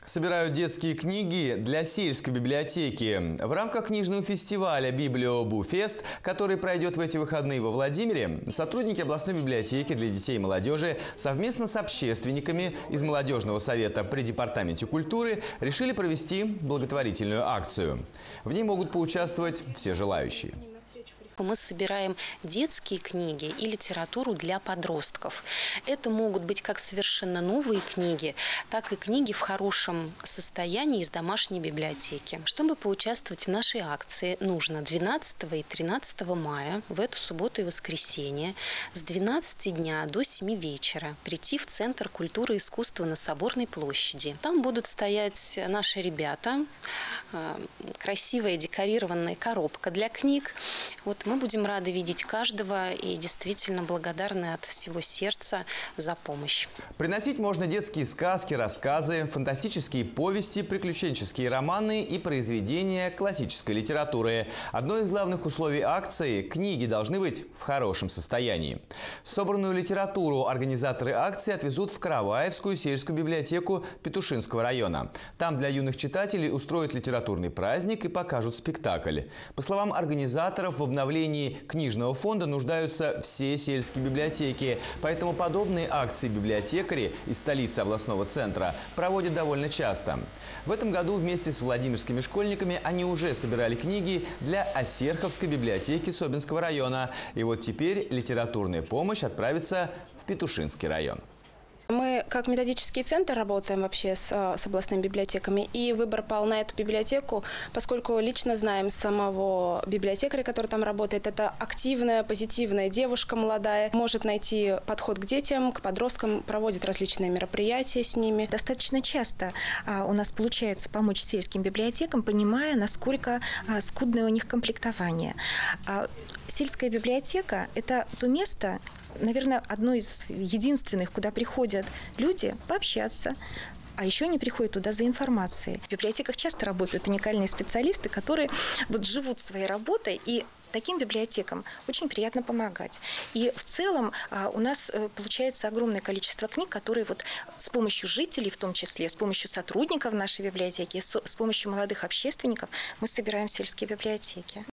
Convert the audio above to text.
Собирают детские книги для сельской библиотеки. В рамках книжного фестиваля «Библиобуфест», который пройдет в эти выходные во Владимире, сотрудники областной библиотеки для детей и молодежи совместно с общественниками из молодежного совета при департаменте культуры решили провести благотворительную акцию. В ней могут поучаствовать все желающие. Мы собираем детские книги и литературу для подростков. Это могут быть как совершенно новые книги, так и книги в хорошем состоянии из домашней библиотеки. Чтобы поучаствовать в нашей акции, нужно 12 и 13 мая, в эту субботу и воскресенье, с 12 дня до 7 вечера прийти в Центр культуры и искусства на Соборной площади. Там будут стоять наши ребята, красивая декорированная коробка для книг. Мы будем рады видеть каждого и действительно благодарны от всего сердца за помощь. Приносить можно детские сказки, рассказы, фантастические повести, приключенческие романы и произведения классической литературы. Одно из главных условий акции – книги должны быть в хорошем состоянии. Собранную литературу организаторы акции отвезут в Караваевскую сельскую библиотеку Петушинского района. Там для юных читателей устроят литературный праздник и покажут спектакль. По словам организаторов, в обновлении книжного фонда нуждаются все сельские библиотеки. Поэтому подобные акции библиотекари из столицы областного центра проводят довольно часто. В этом году вместе с владимирскими школьниками они уже собирали книги для Осерховской библиотеки Собинского района. И вот теперь литературная помощь отправится в Петушинский район. Мы как методический центр работаем вообще с областными библиотеками, и выбор пал на эту библиотеку, поскольку лично знаем самого библиотекаря, который там работает. Это активная, позитивная девушка молодая, может найти подход к детям, к подросткам, проводит различные мероприятия с ними. Достаточно часто у нас получается помочь сельским библиотекам, понимая, насколько скудное у них комплектование. Сельская библиотека – это то место, наверное, одно из единственных, куда приходят люди пообщаться, а еще они приходят туда за информацией. В библиотеках часто работают уникальные специалисты, которые живут своей работой, и таким библиотекам очень приятно помогать. И в целом у нас получается огромное количество книг, которые с помощью жителей, в том числе с помощью сотрудников нашей библиотеки, с помощью молодых общественников мы собираем в сельские библиотеки.